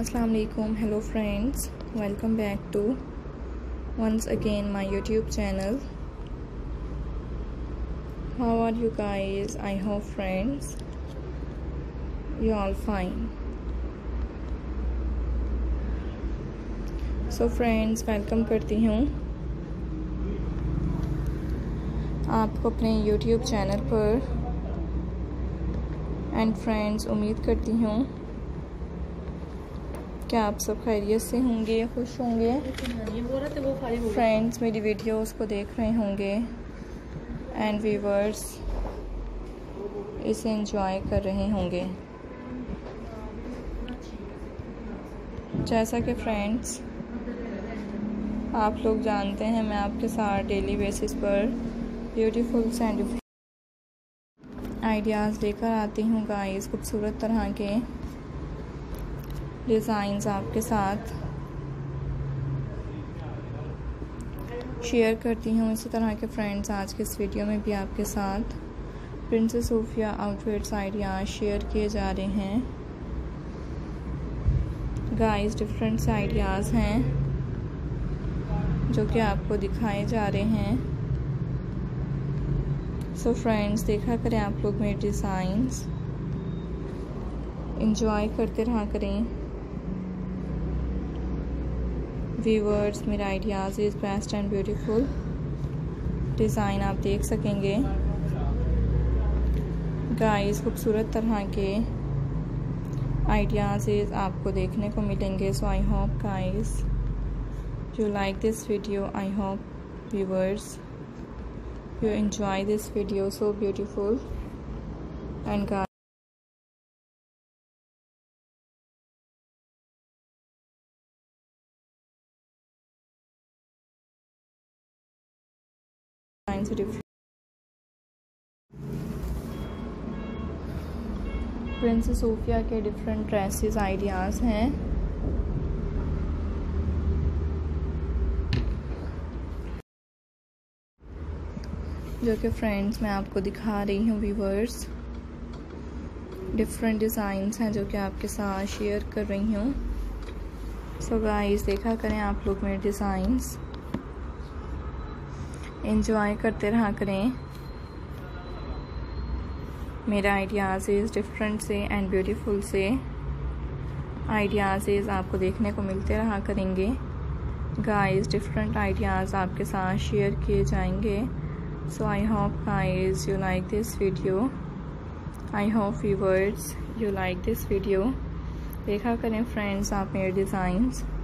Assalamu alaikum. Hello friends, welcome back to once again my YouTube channel. How are you guys? I hope friends you all fine. So friends, welcome करती हूँ आपको अपने YouTube channel पर। And friends, उम्मीद करती हूँ कि आप सब खैरियत से होंगे, खुश होंगे। फ्रेंड्स, मेरी वीडियोस को देख रहे होंगे एंड व्यूअर्स इसे एंजॉय कर रहे होंगे। जैसा कि फ्रेंड्स आप लोग जानते हैं, मैं आपके साथ डेली बेसिस पर ब्यूटीफुल एंड आइडियाज़ लेकर आती हूँ गाइस। खूबसूरत तरह के डिज़ाइंस आपके साथ शेयर करती हूँ। इसी तरह के फ्रेंड्स आज के इस वीडियो में भी आपके साथ princess Sofia outfits ideas share किए जा रहे हैं गाइस। डिफरेंट से आइडियाज़ हैं जो कि आपको दिखाए जा रहे हैं। सो फ्रेंड्स, देखा करें आप लोग मेरे डिज़ाइंस, इंजॉय करते रहा करें। व्यूअर्स, मेरा ideas is best and beautiful design आप देख सकेंगे गाइस। खूबसूरत तरह के आइडियाज़ आपको देखने को मिलेंगे। So I hope guys you like this video. I hope viewers you enjoy this video, so beautiful and guys princess Sofia के डिफरेंट ड्रेसेस आइडियाज़ हैं जो कि फ्रेंड्स मैं आपको दिखा रही हूँ। व्यूवर्स, डिफरेंट डिज़ाइंस हैं जो कि आपके साथ शेयर कर रही हूँ। सो गाइस, देखा करें आप लोग मेरे डिज़ाइंस, एंजॉय करते रहा करें। मेरा आइडियाज़ डिफरेंट से एंड ब्यूटीफुल से आइडियाज़ आपको देखने को मिलते रहा करेंगे गाइस। डिफरेंट आइडियाज़ आपके साथ शेयर किए जाएंगे। So I hope guys you like this video. I hope viewers you like this video. देखा करें फ्रेंड्स आप मेरे डिज़ाइंस।